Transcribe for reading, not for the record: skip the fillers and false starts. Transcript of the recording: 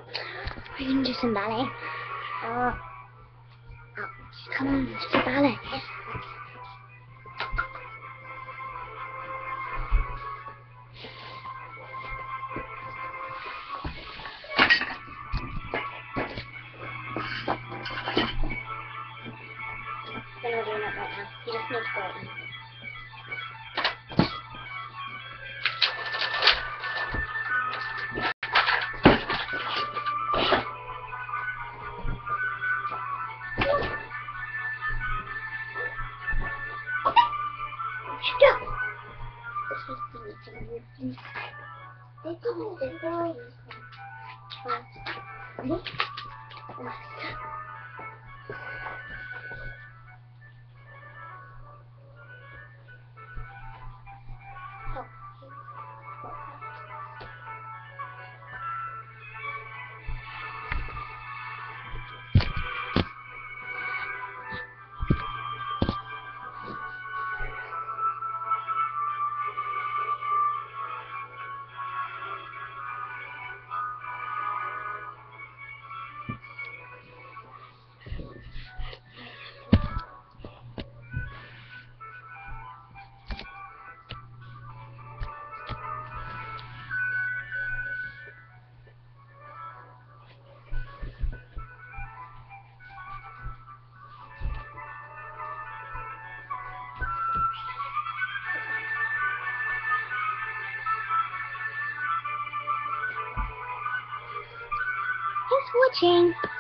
We're gonna do some ballet. Oh, come on, let's do ballet. We're not doing that right now. You just need to go in. Stop! Thanks for watching.